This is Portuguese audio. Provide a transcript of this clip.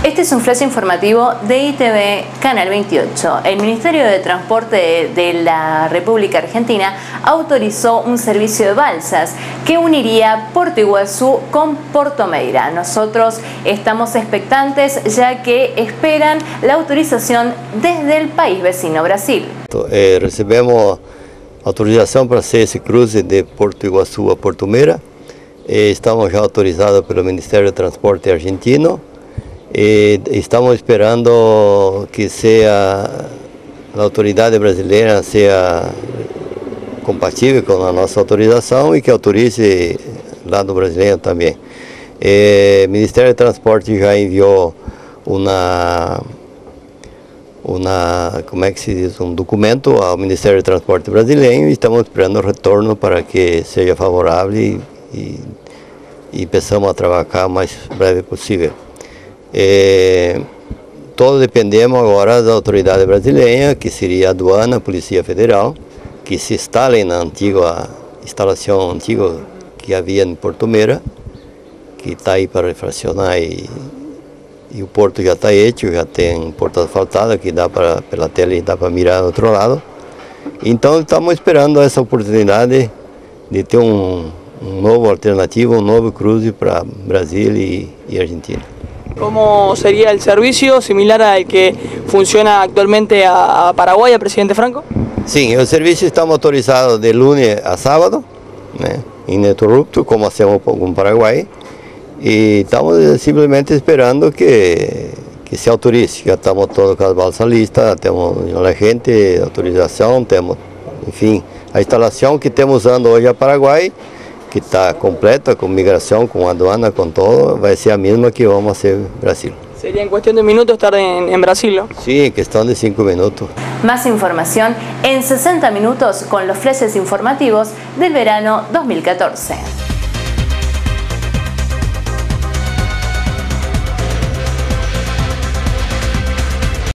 Este es un flash informativo de ITV Canal 28. El Ministerio de Transporte de la República Argentina autorizó un servicio de balsas que uniría Porto Iguazú con Porto Meira. Nosotros estamos expectantes ya que esperan la autorización desde el país vecino, Brasil. Recebemos autorização para hacer esse cruze de Porto Iguazú a Porto Meira. Estamos já autorizados pelo Ministério de Transporte argentino. Estamos esperando que a autoridade brasileira seja compatível com a nossa autorização e que autorize lá do brasileiro também. O Ministério de Transporte já enviou um documento ao Ministério de Transporte brasileiro e estamos esperando o retorno para que seja favorável e possamos trabalhar o mais breve possível. Todos dependemos agora da autoridade brasileira, que seria a aduana, a Polícia Federal, que se instalem na instalação antiga que havia em Porto Meira, que está aí para refracionar e o porto já está feito, já tem porta asfaltada que dá para, pela tela dá para mirar do outro lado. Então estamos esperando essa oportunidade de ter um novo alternativo, um novo cruze para Brasil e Argentina. ¿Cómo sería el servicio similar al que funciona actualmente a Paraguay, a Presidente Franco? Sim, o serviço está autorizado de lunes a sábado, né, ininterrupto, como hacemos com o Paraguai, e estamos simplesmente esperando que se autorize. Já estamos todos com as balsas listas, temos a gente, autorização, temos, enfim, a instalação que estamos usando hoje a Paraguai, que está completa, com migração, com aduana, com todo, vai ser a mesma que vamos fazer no Brasil. Sería en cuestión de minutos estar en Brasil, ¿no? Sí, cuestión de 5 minutos. Más información en 60 minutos con los flashes informativos del verano 2014.